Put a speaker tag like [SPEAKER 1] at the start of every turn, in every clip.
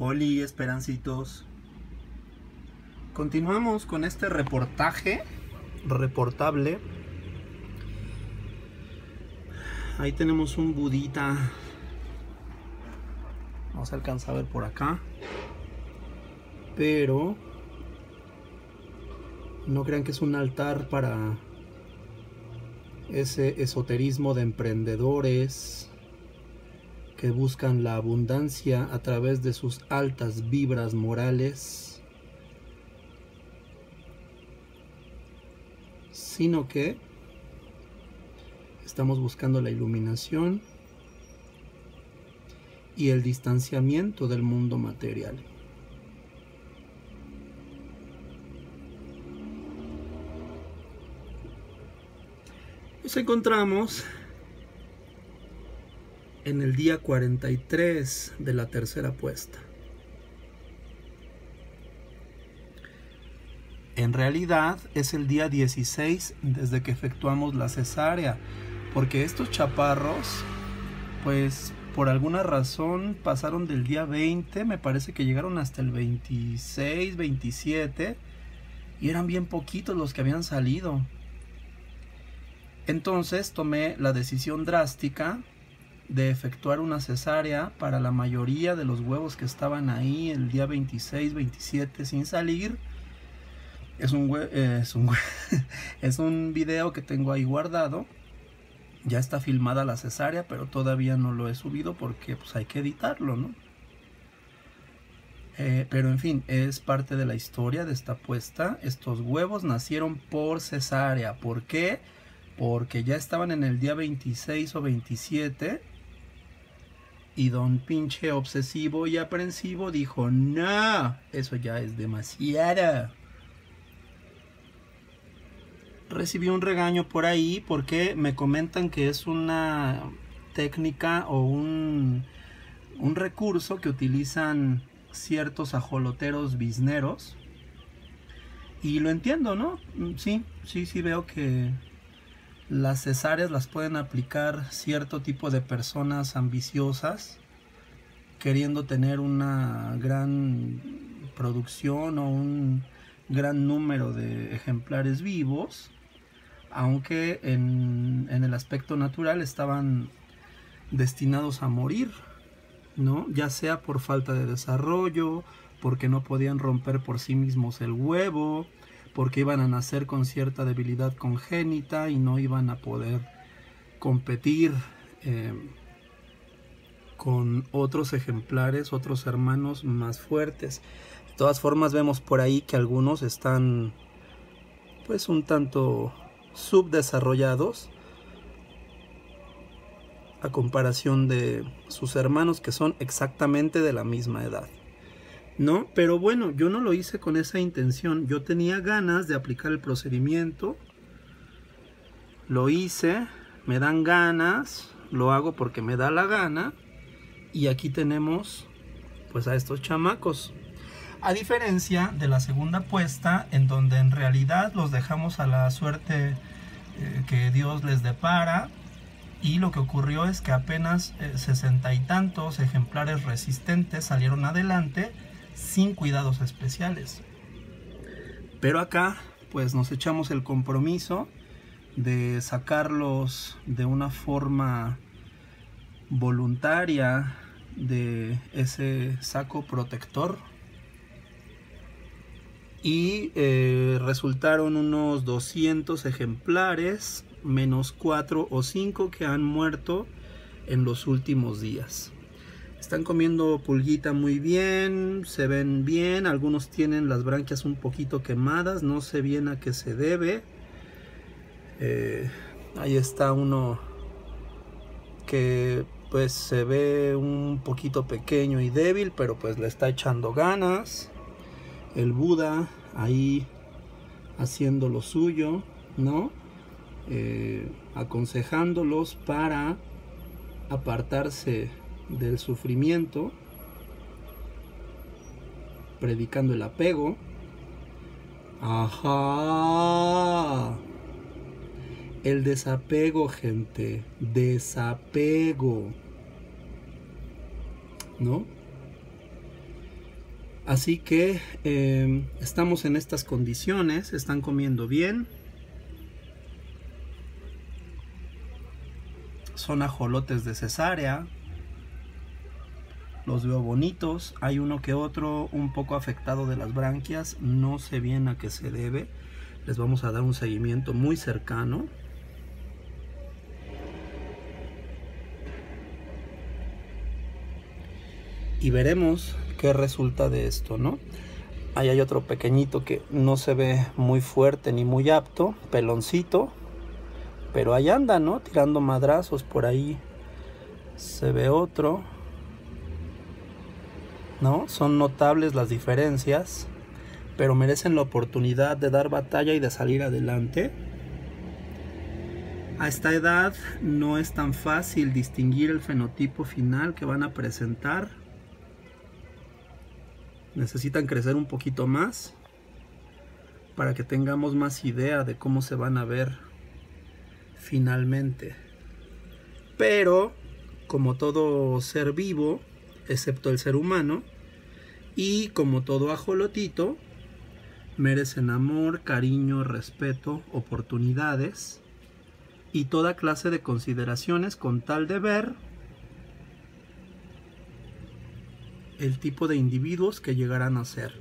[SPEAKER 1] Oli, Esperancitos. Continuamos con este reportable. Ahí tenemos un budita. No se alcanza a ver por acá. Pero no crean que es un altar para ese esoterismo de emprendedores que buscan la abundancia a través de sus altas vibras morales, sino que estamos buscando la iluminación y el distanciamiento del mundo material. Nos encontramos en el día 43 de la tercera puesta. En realidad es el día 16 desde que efectuamos la cesárea, porque estos chaparros, pues por alguna razón pasaron del día 20, me parece que llegaron hasta el 26, 27, y eran bien poquitos los que habían salido. Entonces tomé la decisión drástica de efectuar una cesárea para la mayoría de los huevos que estaban ahí el día 26, 27 sin salir. Es un video que tengo ahí guardado. Ya está filmada la cesárea, pero todavía no lo he subido porque pues hay que editarlo, ¿no? Pero en fin, es parte de la historia de esta puesta. Estos huevos nacieron por cesárea. ¿Por qué? Porque ya estaban en el día 26 o 27 y don pinche obsesivo y aprensivo dijo: no, eso ya es demasiado. Recibí un regaño por ahí porque me comentan que es una técnica o un recurso que utilizan ciertos ajoloteros bizneros, y lo entiendo, ¿no? Sí veo que las cesáreas las pueden aplicar cierto tipo de personas ambiciosas, queriendo tener una gran producción o un gran número de ejemplares vivos, aunque en el aspecto natural estaban destinados a morir, ¿no? Ya sea por falta de desarrollo, porque no podían romper por sí mismos el huevo, porque iban a nacer con cierta debilidad congénita y no iban a poder competir con otros ejemplares, otros hermanos más fuertes. De todas formas, vemos por ahí que algunos están pues un tanto subdesarrollados a comparación de sus hermanos, que son exactamente de la misma edad, ¿no? Pero bueno, yo no lo hice con esa intención. Yo tenía ganas de aplicar el procedimiento, lo hice, me dan ganas, lo hago porque me da la gana, y aquí tenemos pues a estos chamacos. A diferencia de la segunda puesta, en donde en realidad los dejamos a la suerte que Dios les depara, y lo que ocurrió es que apenas 60 y tantos ejemplares resistentes salieron adelante sin cuidados especiales. Pero acá pues nos echamos el compromiso de sacarlos de una forma voluntaria de ese saco protector, y resultaron unos 200 ejemplares, menos 4 o 5 que han muerto en los últimos días. Están comiendo pulguita muy bien, se ven bien, algunos tienen las branquias un poquito quemadas, no sé bien a qué se debe. Ahí está uno que pues se ve un poquito pequeño y débil, pero pues le está echando ganas. El Buda ahí haciendo lo suyo, ¿no? Aconsejándolos para apartarse del sufrimiento, predicando el apego. Ajá. El desapego, gente. Desapego, ¿no? Así que estamos en estas condiciones, están comiendo bien. Son ajolotes de cesárea. Los veo bonitos. Hay uno que otro un poco afectado de las branquias. No sé bien a qué se debe. Les vamos a dar un seguimiento muy cercano. Y veremos qué resulta de esto, ¿no? Ahí hay otro pequeñito que no se ve muy fuerte ni muy apto, peloncito. Pero ahí anda, ¿no? Tirando madrazos por ahí. Se ve otro. ¿No? Son notables las diferencias, pero merecen la oportunidad de dar batalla y de salir adelante. A esta edad no es tan fácil distinguir el fenotipo final que van a presentar. Necesitan crecer un poquito más para que tengamos más idea de cómo se van a ver finalmente. Pero, como todo ser vivo, excepto el ser humano, y como todo ajolotito, merecen amor, cariño, respeto, oportunidades y toda clase de consideraciones con tal de ver el tipo de individuos que llegarán a ser.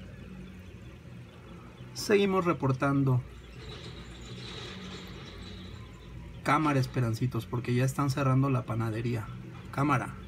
[SPEAKER 1] Seguimos reportando. Cámara, Esperancitos, porque ya están cerrando la panadería. Cámara.